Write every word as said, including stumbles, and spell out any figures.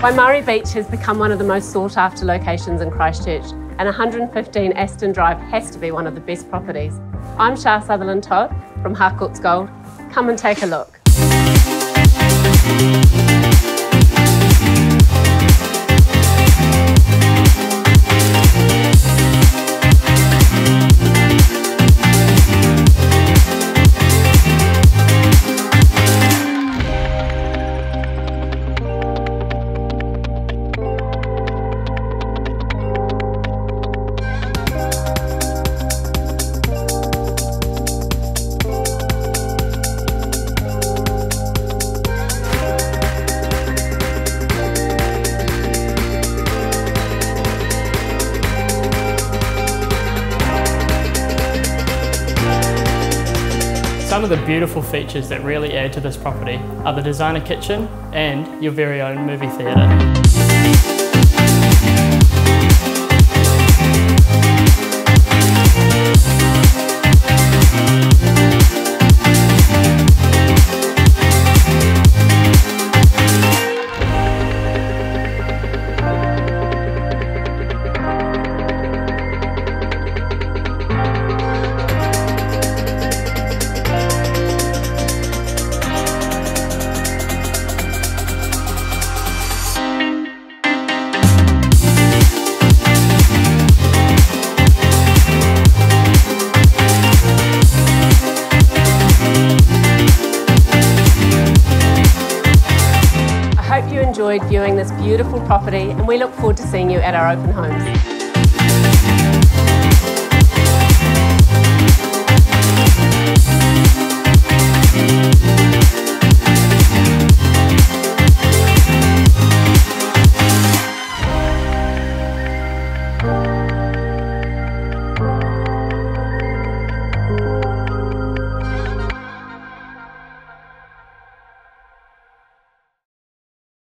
Waimari Beach has become one of the most sought after locations in Christchurch, and one hundred fifteen Aston Drive has to be one of the best properties. I'm Shah Sutherland Todd from Harcourt's Gold. Come and take a look. Some of the beautiful features that really add to this property are the designer kitchen and your very own movie theatre. I hope you enjoyed viewing this beautiful property, and we look forward to seeing you at our open homes.